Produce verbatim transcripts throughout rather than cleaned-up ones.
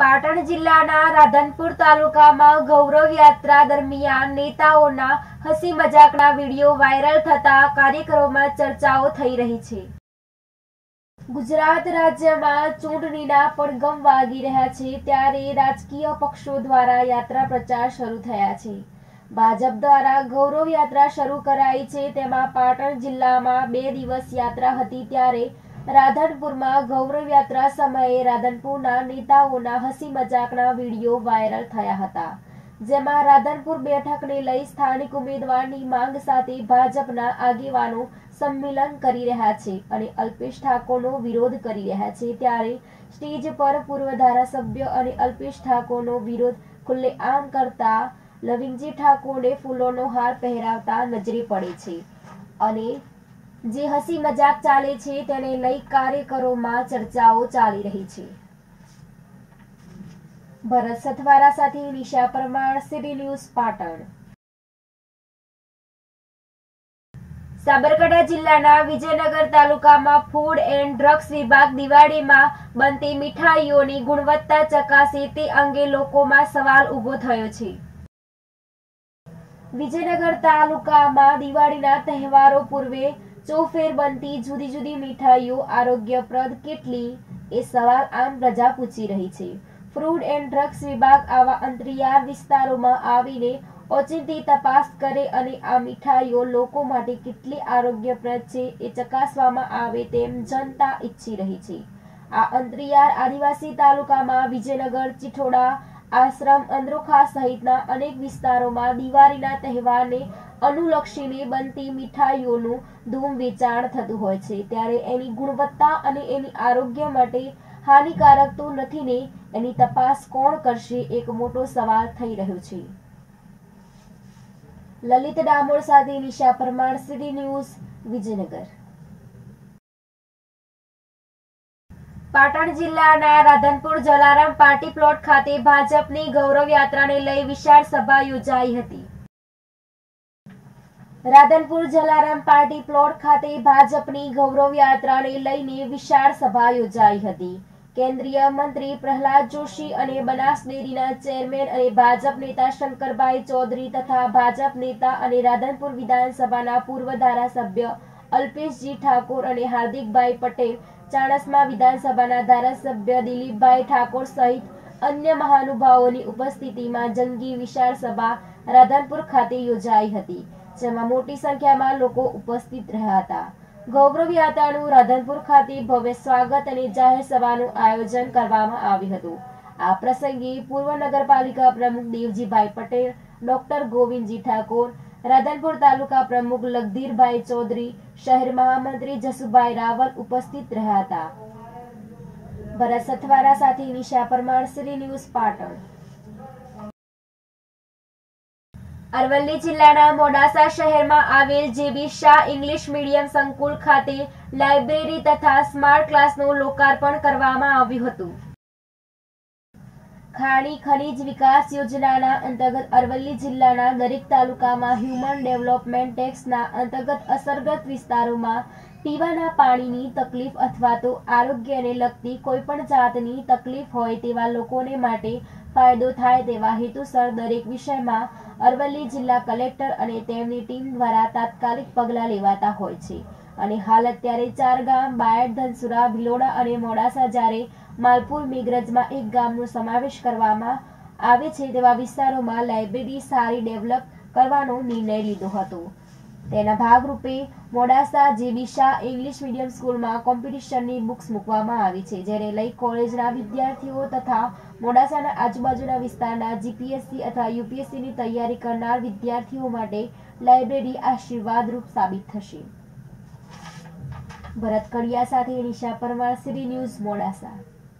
પાટણ જિલ્લાના રાધનપુર તાલુકામાં ગૌરવ યાત્રા દરમિયાન નેતાઓના હસી મજાકના વિડીયો વાયરલ થતા કાર્યક્રમોમાં ચર્ચાઓ થઈ રહી છે। ગુજરાત રાજ્યમાં ચૂંટણીના પડઘમ વાગી રહ્યા છે, ત્યારે રાજકીય પક્ષો દ્વારા યાત્રા પ્રચાર શરૂ થયા છે। ભાજપ દ્વારા ગૌરવ યાત્રા શરૂ કરાઈ છે, તેમાં પાટણ જિલ્લામાં બે દિવસ યાત્રા હતી, ત્યારે રાધનપુરમાં ગૌરવ યાત્રા સમયે રાધનપુરના નેતાઓના હસી મજાકના વિડીયો વાયરલ થયા હતા, જેમાં રાધનપુર બેઠકને લઈ સ્થાનિક ઉમેદવારની માંગ સાથે ભાજપના આગેવાનો સંમેલન કરી રહ્યા છે અને અલ્પેશ ઠાકોરનો વિરોધ કરી રહ્યા છે। ત્યારે સ્ટેજ પર પૂર્વ ધારાસભ્ય અને અલ્પેશ ઠાકોરનો વિરોધ ખુલ્લેઆમ કરતા લવિંગજી ઠાકોરને ફૂલોનો હાર પહેરાવતા નજરે પડે છે અને જે હસી મજાક ચાલે છે તેને લઈ કાર્યકરોમાં ચર્ચાઓ ચાલી રહી છે। ભરત સથવારા સાથે નિશા પરમાર, સીડી ન્યૂઝ, પાટણ। સાબરકાંઠા જિલ્લાના વિજયનગર તાલુકામાં ફૂડ એન્ડ ડ્રગ્સ વિભાગ દિવાળીમાં બનતી મીઠાઈઓની ગુણવત્તા ચકાસે તે અંગે લોકોમાં સવાલ ઉભો થયો છે। વિજયનગર તાલુકામાં દિવાળીના તહેવારો પૂર્વે ચોફેર બનતી જુદી જુદી મીઠાઈઓ આરોગ્યપ્રદ કેટલી એ સવાલ આમ પ્રજા પૂછી રહી છે। ફૂડ એન્ડ ડ્રગ્સ વિભાગ આવા અંતરિયાળ વિસ્તારોમાં આવીને ઓચિંતી તપાસ કરે અને આ મીઠાઈઓ લોકો માટે કેટલી આરોગ્યપ્રદ છે એ ચકાસવામાં આવે તેમ જનતા ઈચ્છી રહી છે। આ અંતરિયાળ આદિવાસી તાલુકામાં વિજયનગર, ચિઠોડા, આશ્રમ, અંદ્રોખા સહિતના અનેક વિસ્તારોમાં દિવાળીના તહેવારને અનુલક્ષીને બનતી મીઠાઈઓનું ધૂમ વેચાણ થતું હોય છે, ત્યારે એની ગુણવત્તા અને એની આરોગ્ય માટે હાનિકારક તો નથી ને, એની તપાસ કોણ કરશે, એક મોટો સવાલ થઈ રહ્યો છે। લલિત ડામોર સાથે નિશા પરમાર, સીડી ન્યૂઝ, વિજયનગર। પાટણ જિલ્લાના રાધનપુર જલારામ પાર્ટી પ્લોટ ખાતે ભાજપની ગૌરવ યાત્રાને લઈ વિશાળ સભા યોજાઈ હતી। રાધનપુર જલારામ પાર્ટી પ્લોટ ખાતે ભાજપની ગૌરવ યાત્રાને લઈને વિશાળ સભા યોજાઈ હતી। કેન્દ્રીય મંત્રી પ્રહલાદ જોશી અને બનાસ ડેરીના ચેરમેન અને ભાજપ નેતા શંકરભાઈ ચૌધરી તથા ભાજપ નેતા અને રાધનપુર વિધાનસભાના પૂર્વ ધારાસભ્ય અલ્પેશજી ઠાકોર અને હાર્દિકભાઈ પટેલ, ચાણસ્મા વિધાનસભાના ધારાસભ્ય દિલીપભાઈ ઠાકોર સહિત અન્ય મહાનુભાવોની ઉપસ્થિતિમાં જંગી વિશાળ સભા રાધનપુર ખાતે યોજાઈ હતી, જેમાં મોટી સંખ્યામાં લોકો ઉપસ્થિત રહ્યા હતા। ગૌરવ યાત્રાનું રાધનપુર ખાતે ભવ્ય સ્વાગત અને જાહેર સભાનું આયોજન કરવામાં આવ્યું હતું। આ પ્રસંગે પૂર્વ નગરપાલિકા પ્રમુખ દેવજીભાઈ પટેલ, ડોક્ટર ગોવિંદજી ઠાકોર, રાધનપુર તાલુકા પ્રમુખ લગધીરભાઈ ચૌધરી, શહેર મહામંત્રી જસુભાઈ રાવલ ઉપસ્થિત રહ્યા હતા। ભરત સથવારા સાથે નિશા પરમાર, સીડી ન્યૂઝ, પાટણ। અરવલ્લી જિલ્લાના મોડાસા શહેરમાં આવેલ જેબી શાહ ઇંગ્લિશ મીડિયમ સંકુલ ખાતે લાઇબ્રેરી તથા સ્માર્ટ ક્લાસનું લોકાર્પણ કરવામાં આવ્યું હતું। ખાણી ખનીજ વિકાસ યોજનાના અંતર્ગત અરવલ્લી જિલ્લાના દરેક તાલુકામાં હ્યુમન ડેવલપમેન્ટ ટેક્સના અંતર્ગત અસરગ્રસ્ત વિસ્તારોમાં પીવાના પાણીની તકલીફ અથવા તો આરોગ્યને લગતી કોઈપણ જાતની તકલીફ હોય તેવા લોકોને માટે ફાયદો થાય તેવા હેતુસર દરેક વિષયમાં અરવલ્લી જિલ્લા કલેક્ટર અને તેમની ટીમ દ્વારા તાત્કાલિક પગલાં લેવાતા હોય છે અને હાલ અત્યારે ચાર ગામ બાયડ, ધનસુરા, ભિલોડા અને મોડાસા જ્યારે માલપુર મેઘરજમાં એક ગામનો સમાવેશ કરવામાં આવે છે તેવા વિસ્તારોમાં લાઇબ્રેરી સારી ડેવલપ કરવાનો નિર્ણય લીધો હતો। તેના ભાગરૂપે Modasa JB Shah English medium સ્કૂલમાં કોમ્પિટિશનની બુક્સ મૂકવામાં આવી છે, જેને લઈ કોલેજના વિદ્યાર્થીઓ તથા મોડાસાના આજુબાજુના વિસ્તારના જીપીએસસી અથવા યુપીએસસીની તૈયારી કરનાર વિદ્યાર્થીઓ માટે લાઇબ્રેરી આશીર્વાદરૂપ સાબિત થશે। ભરત કડિયા સાથે નિશા પરમાર, સીડી ન્યૂઝ, મોડાસા।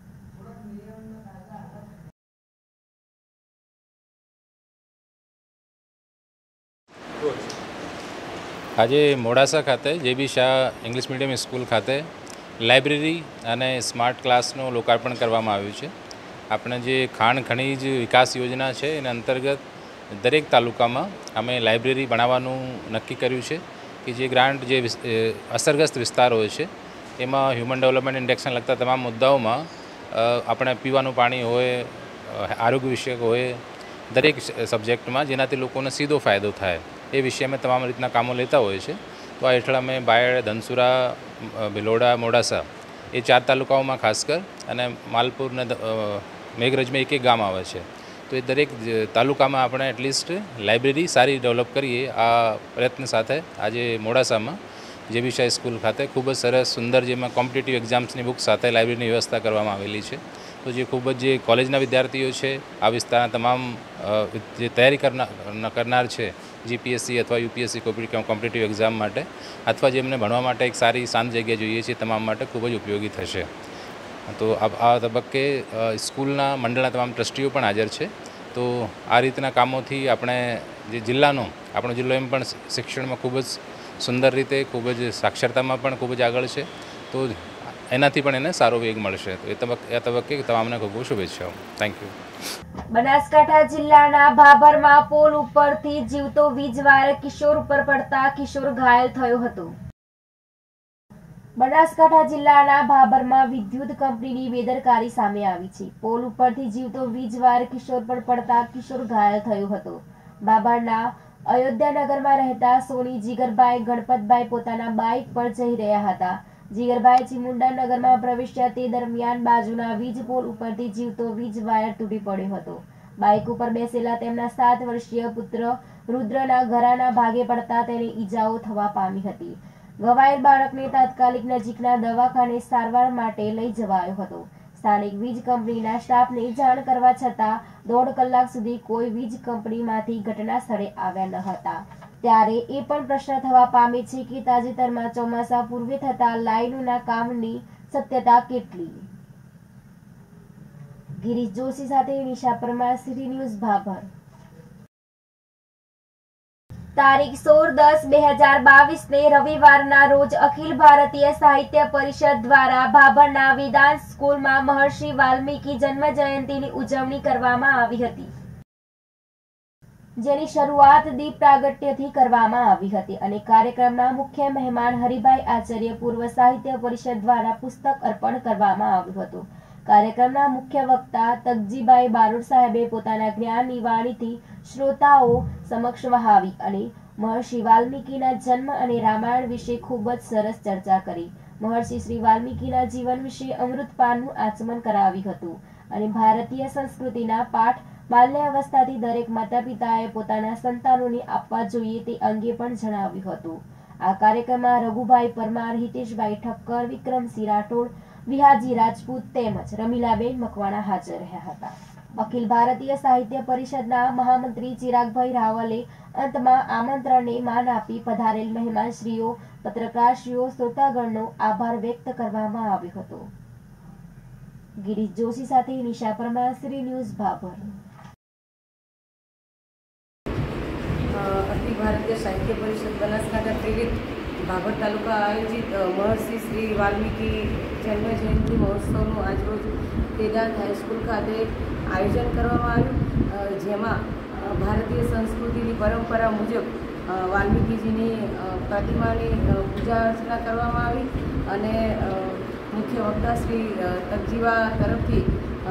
આજે મોડાસા ખાતે JB Shah English medium school ખાતે લાઇબ્રેરી અને સ્માર્ટ ક્લાસનું લોકાર્પણ કરવામાં આવ્યું છે। આપણે જે ખાણ ખનીજ વિકાસ યોજના છે એના અંતર્ગત દરેક તાલુકામાં અમે લાઇબ્રેરી બનાવવાનું નક્કી કર્યું છે કે જે ગ્રાન્ટ જે અસરગ્રસ્ત વિસ્તારો હોય છે એમાં હ્યુમન ડેવલપમેન્ટ ઇન્ડેક્સને લગતા તમામ મુદ્દાઓમાં આપણે પીવાનું પાણી હોય, આરોગ્ય વિષયક હોય, દરેક સબ્જેક્ટમાં જેનાથી લોકોને સીધો ફાયદો થાય એ વિશે અમે તમામ રીતના કામો લેતા હોઈએ છીએ. તો આ હેઠળ અમે બાયડ, ધનસુરા, ભિલોડા, મોડાસા એ ચાર તાલુકાઓમાં ખાસ કર અને માલપુર ને મેઘરજમાં એક એક ગામ આવે છે. તો એ દરેક તાલુકામાં આપણે એટલીસ્ટ લાઇબ્રેરી સારી ડેવલપ કરીએ આ પ્રયત્ન સાથે આજે મોડાસામાં જેબી શાહ સ્કૂલ ખાતે ખૂબ જ સરસ સુંદર જેમાં કોમ્પિટિટિવ એક્ઝામ્સની બુક સાથે લાઇબ્રેરીની વ્યવસ્થા કરવામાં આવેલી છે. તો જે ખૂબ જ જે કોલેજના વિદ્યાર્થીઓ છે, આ વિસ્તારના તમામ જે તૈયારી કરનાર કરનાર છે જીપીએસસી અથવા યુપીએસસી કોમ્પિટિટિવ એક્ઝામ માટે અથવા જેમને ભણવા માટે એક સારી શાંત જગ્યા જોઈએ છે તમામ માટે ખૂબ જ ઉપયોગી થશે. તો આ તબક્કે સ્કૂલના મંડળના તમામ ટ્રસ્ટીઓ પણ હાજર છે. તો આ રીતના કામોથી આપણે જે જિલ્લાનો આપણો જિલ્લો એમ પણ શિક્ષણમાં ખૂબ જ સુંદર રીતે ખૂબ જ સાક્ષરતામાં પણ ખૂબ જ આગળ છે. તો એનાથી પણ એને સારો વેગ મળશે. તો એ તબક્કે આ તબક્કે તમામને ખૂબ ખૂબ શુભેચ્છાઓ. Thank you. બનાસકાંઠા જિલ્લાના ભાભરમાં પોલ ઉપરથી જીવતો વીજવાયર કિશોર ઉપર પડતા કિશોર ઘાયલ થયો હતો. બનાસકાંઠા જિલ્લાના ભાભરમાં વિદ્યુત કંપનીની બેદરકારી સામે આવી છે. પોલ ઉપરથી જીવતો વીજવાયર કિશોર પર પડતા કિશોર ઘાયલ થયો હતો. ભાભરના અયોધ્યાનગરમાં રહેતા સોની જીગરભાઈ ગણપતભાઈ પોતાના બાઇક પર જઈ રહ્યા હતા. જીગરભાઈ ચીમુંડા નગરમાં પ્રવેશ્યા તે દરમિયાન બાજુના વીજ પોલ ઉપરથી જીવતો વીજ વાયર તૂટી પડ્યો હતો. બાઇક ઉપર બેસેલા તેમના સાત વર્ષીય પુત્ર રુદ્રના ગળાના ભાગે પડતા તેને ઈજાઓ થવા પામી હતી. ઘવાયેલ બાળકને તાત્કાલિક નજીકના દવાખાને સારવાર માટે લઈ જવાયો હતો. સ્થાનિક વીજ કંપનીના સ્ટાફને જાણ કરવા છતાં દોઢ કલાક સુધી કોઈ વીજ કંપનીમાંથી ઘટના સ્થળે આવ્યા ન હતા. ત્યારે એ પણ પ્રશ્ન થવા પામે છે કે તાજેતરમાં ચોમાસા પૂર્વે થતા લાઇનોના કામની સત્યતા કેટલી. ગિરીશ જોશી સાથે નિશા પરમાર, સિટી ન્યૂઝ, ભાભર. તારીખ સોળ દસ બે હજાર બાવીસ ને રવિવારના રોજ અખિલ ભારતીય સાહિત્ય પરિષદ દ્વારા ભાભરના વેદાંત સ્કૂલમાં મહર્ષિ વાલ્મીકી જન્મ જયંતિની ઉજવણી કરવામાં આવી હતી, જેની શરૂઆત દીપ પ્રાગટ્યથી કરવામાં આવી હતી અને કાર્યક્રમના મુખ્ય મહેમાન હરિભાઈ આચાર્ય પૂર્વ સાહિત્ય પરિષદ દ્વારા પુસ્તક અર્પણ કરવામાં આવ્યું હતું. કાર્યક્રમના મુખ્ય વક્તા તકજીભાઈ બારોટ સાહેબે પોતાના જ્ઞાનની વાણીથી શ્રોતાઓ સમક્ષ વહાવી અને મહર્ષિ વાલ્મીકીના જન્મ અને રામાયણ વિશે ખૂબ જ સરસ ચર્ચા કરી. મહર્ષિ શ્રી વાલ્મીકીના જીવન વિશે અમૃતપાનનું આચમન કરાવ્યું હતું અને ભારતીય સંસ્કૃતિના પાઠ બાલ્યાવસ્થાથી દરેક માતા પિતાએ પોતાના સંતાનોને આપવા જોઈએ તે અંગે પણ જણાવ્યું હતું. આ કાર્યક્રમમાં રઘુભાઈ પરમાર, હિતેશભાઈ ઠક્કર, વિક્રમસિંહ રાઠોડ, વિહાજી રાજપૂત તેમજ રમીલાબેન મકવાણા હાજર રહ્યા હતા. અખિલ ભારતીય સાહિત્ય પરિષદના મહામંત્રી ચિરાગભાઈ રાવલે અંતમાં આમંત્રણને માન આપી પધારેલ મહેમાનશ્રીઓ, પત્રકારશ્રીઓ, શ્રોતાગણનો આભાર વ્યક્ત કરવામાં આવ્યો હતો. ગિરીશ જોશી સાથે નિશા પરમાર, સિટી ન્યૂઝ, ભાભર. અખિલ ભારતીય સાહિત્ય પરિષદ બનાસકાંઠા પ્રેરિત ભાભર તાલુકા આયોજિત મહર્ષિ શ્રી વાલ્મીકી જન્મ જયંતિ મહોત્સવનું આજરોજ વેદાંત હાઈસ્કૂલ ખાતે આયોજન કરવામાં આવ્યું, જેમાં ભારતીય સંસ્કૃતિની પરંપરા મુજબ વાલ્મીકીજીની પ્રતિમાની પૂજા અર્ચના કરવામાં આવી અને મુખ્ય વક્તા શ્રી તકજીવા તરફથી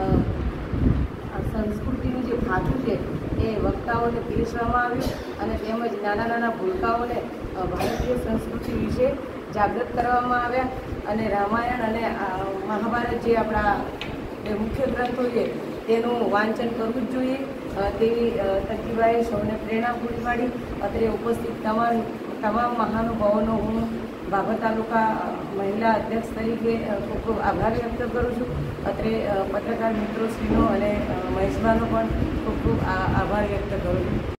સંસ્કૃતિનું જે ભાથું છે એ વક્તાઓને પીરસવામાં આવ્યું અને તેમજ નાના નાના ભૂલકાઓને ભારતીય સંસ્કૃતિ વિશે જાગૃત કરવામાં આવ્યા અને રામાયણ અને મહાભારત જે આપણા જે મુખ્ય ગ્રંથો છે તેનું વાંચન કરવું જ જોઈએ તેવી તકીબાએ સૌને પ્રેરણા પૂરી પાડી. અત્રે ઉપસ્થિત તમામ તમામ મહાનુભાવોનો હું ભાભર તાલુકા મહિલા અધ્યક્ષ તરીકે ખૂબ ખૂબ આભાર વ્યક્ત કરું છું. અત્રે પત્રકાર મિત્રોશ્રીનો અને મહેશભાઈનો પણ ખૂબ ખૂબ આભાર વ્યક્ત કરું છું.